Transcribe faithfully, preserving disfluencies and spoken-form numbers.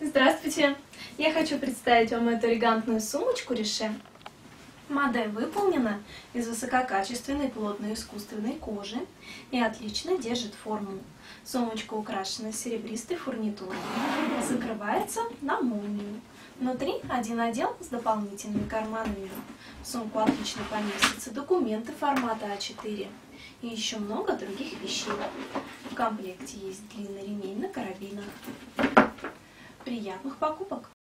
Здравствуйте! Я хочу представить вам эту элегантную сумочку Riche. Модель выполнена из высококачественной плотной искусственной кожи и отлично держит форму. Сумочка украшена серебристой фурнитурой. Закрывается на молнию. Внутри один отдел с дополнительными карманами. В сумку отлично поместятся документы формата а четыре и еще много других вещей. В комплекте есть длинный ремень на карабинах. Приятных покупок!